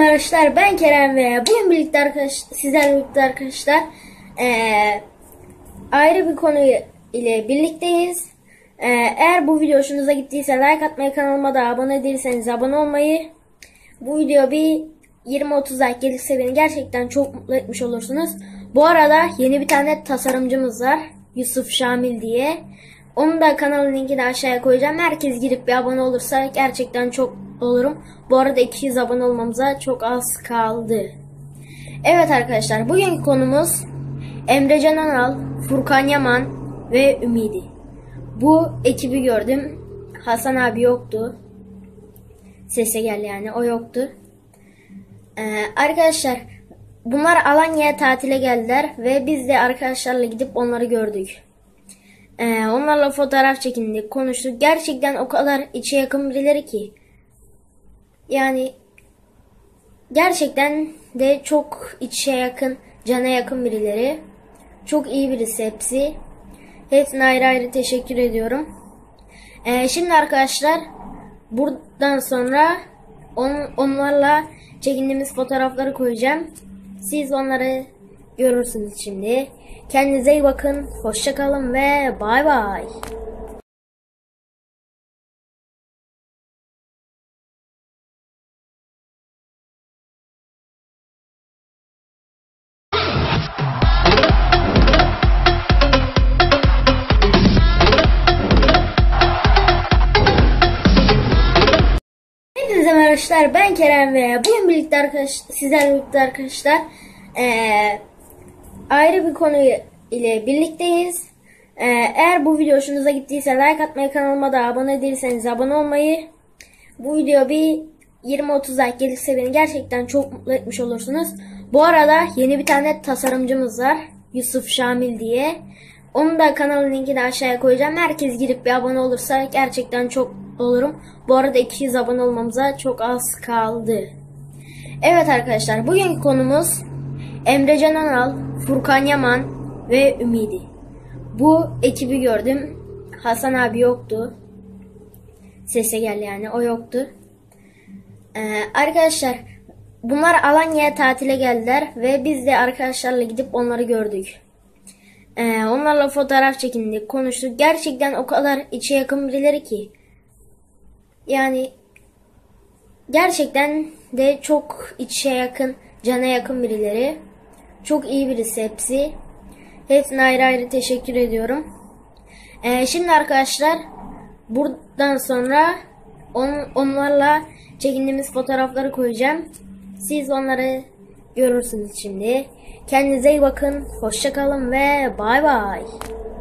Arkadaşlar ben Kerem ve bugün birlikte sizlerle birlikte arkadaşlar ayrı bir konu ile birlikteyiz. Eğer bu video hoşunuza gittiyse like atmayı, kanalıma da abone değilseniz abone olmayı, bu video bir 20-30 like gelirse beni gerçekten çok mutlu etmiş olursunuz. Bu arada yeni bir tane tasarımcımız var, Yusuf Şamil diye. Onun da kanalın linkini aşağıya koyacağım. Herkes girip bir abone olursa gerçekten çok olurum. Bu arada 200 abone olmamıza çok az kaldı. Evet arkadaşlar, bugünkü konumuz Emrecan Anal, Furkan Yaman ve Ümidi. Bu ekibi gördüm. Hasan abi yoktu. Sese gel yani, o yoktu. Arkadaşlar bunlar Alanya'ya tatile geldiler ve biz de arkadaşlarla gidip onları gördük. Onlarla fotoğraf çekindik, konuştuk. Gerçekten o kadar içe yakın birileri ki. Yani gerçekten de çok içe yakın, cana yakın birileri. Çok iyi birisi hepsi. Hepsine ayrı ayrı teşekkür ediyorum. Şimdi arkadaşlar buradan sonra onlarla çekindiğimiz fotoğrafları koyacağım. Siz onları görürsünüz şimdi. Kendinize iyi bakın. Hoşça kalın ve bay bay. Hepinize merhaba arkadaşlar, ben Kerem ve bugün birlikte sizlerle birlikte arkadaşlar ayrı bir konu ile birlikteyiz. Eğer bu video hoşunuza gittiyse like atmayı, kanalıma da abone değilseniz abone olmayı, bu video bir 20-30 like gelirse beni gerçekten çok mutlu etmiş olursunuz. Bu arada yeni bir tane tasarımcımız var, Yusuf Şamil diye. Onun da kanalın linkini aşağıya koyacağım. Herkes girip bir abone olursa gerçekten çok olurum. Bu arada 200 abone olmamıza çok az kaldı. Evet arkadaşlar, bugünkü konumuz Emrecan Anal, Furkan Yaman ve Ümidi. Bu ekibi gördüm. Hasan abi yoktu. Sese gel yani, o yoktu. Arkadaşlar bunlar Alanya'ya tatile geldiler ve biz de arkadaşlarla gidip onları gördük. Onlarla fotoğraf çekindik, konuştuk. Gerçekten o kadar içe yakın birileri ki. Yani gerçekten de çok içe yakın, cana yakın birileri. Çok iyi birisi hepsi. Hepsine ayrı ayrı teşekkür ediyorum. Şimdi arkadaşlar buradan sonra onlarla çekindiğimiz fotoğrafları koyacağım. Siz onları görürsünüz şimdi. Kendinize iyi bakın. Hoşça kalın ve bay bay.